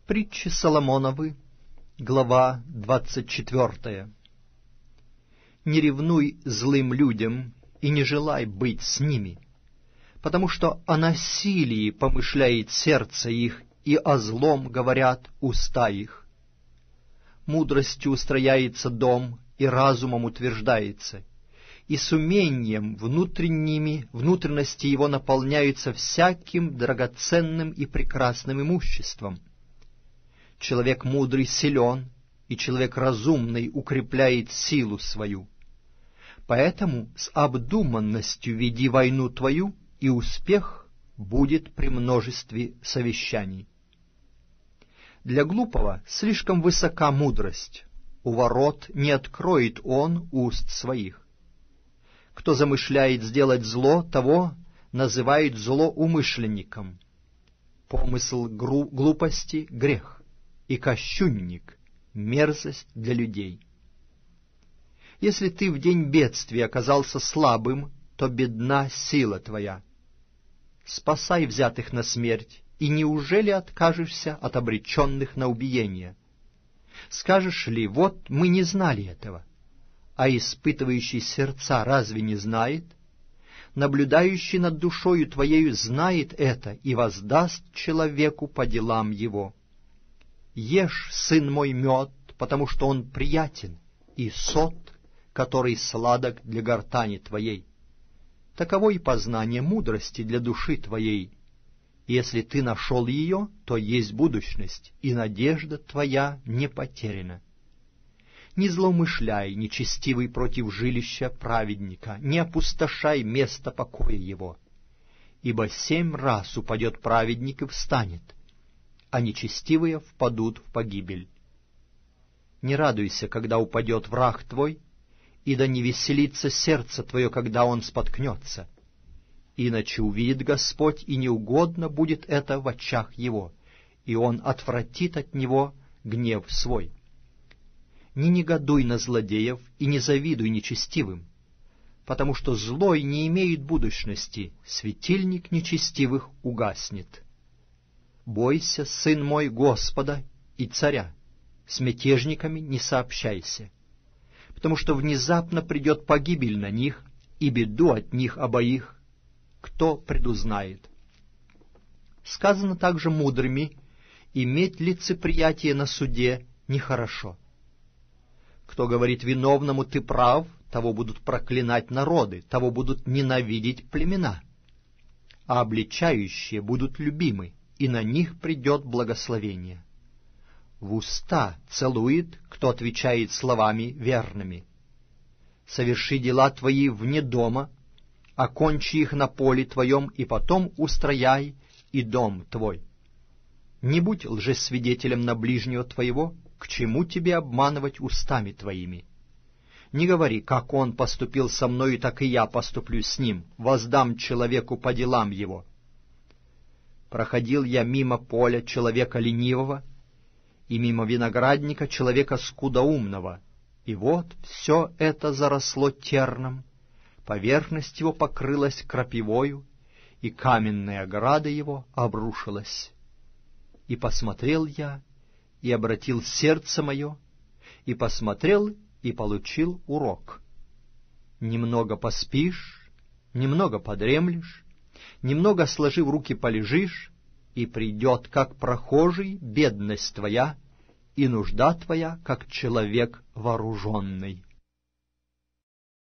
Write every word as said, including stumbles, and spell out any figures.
Притчи Соломоновы, глава двадцать четвёртая. Не ревнуй злым людям и не желай быть с ними, потому что о насилии помышляет сердце их, и о злом говорят уста их. Мудростью устрояется дом, и разумом утверждается, и с умением внутренними внутренности его наполняются всяким драгоценным и прекрасным имуществом. Человек мудрый силен, и человек разумный укрепляет силу свою. Поэтому с обдуманностью веди войну твою, и успех будет при множестве совещаний. Для глупого слишком высока мудрость, у ворот не откроет он уст своих. Кто замышляет сделать зло, того называют злоумышленником. Помысл глупости — грех, и кощунник — мерзость для людей. Если ты в день бедствия оказался слабым, то бедна сила твоя. Спасай взятых на смерть, и неужели откажешься от обреченных на убиение? Скажешь ли, вот мы не знали этого, а испытывающий сердца разве не знает? Наблюдающий над душою твоею знает это и воздаст человеку по делам его. Ешь, сын мой, мед, потому что он приятен, и сот, который сладок для гортани твоей. Таково и познание мудрости для души твоей. Если ты нашел ее, то есть будущность, и надежда твоя не потеряна. Не злоумышляй, нечестивый, против жилища праведника, не опустошай место покоя его. Ибо семь раз упадет праведник и встанет, а нечестивые впадут в погибель. Не радуйся, когда упадет враг твой, и да не веселится сердце твое, когда он споткнется. Иначе увидит Господь, и неугодно будет это в очах его, и он отвратит от него гнев свой. Не негодуй на злодеев и не завидуй нечестивым, потому что злой не имеет будущности, светильник нечестивых угаснет. Бойся, сын мой, Господа и царя, с мятежниками не сообщайся, потому что внезапно придет погибель на них, и беду от них обоих кто предузнает. Сказано также мудрыми: иметь лицеприятие на суде нехорошо. Кто говорит виновному: ты прав, того будут проклинать народы, того будут ненавидеть племена, а обличающие будут любимы, и на них придет благословение. В уста целует, кто отвечает словами верными. Соверши дела твои вне дома, окончи их на поле твоем, и потом устрояй и дом твой. Не будь лжесвидетелем на ближнего твоего, к чему тебе обманывать устами твоими? Не говори: как он поступил со мною, так и я поступлю с ним, воздам человеку по делам его. Проходил я мимо поля человека ленивого, и мимо виноградника человека скудоумного, и вот все это заросло терном, поверхность его покрылась крапивою, и каменная ограда его обрушилась. И посмотрел я, и обратил сердце мое, и посмотрел, и получил урок. Немного поспишь, немного подремлешь, немного, сложив руки, полежишь, и придет, как прохожий, бедность твоя, и нужда твоя, как человек вооруженный.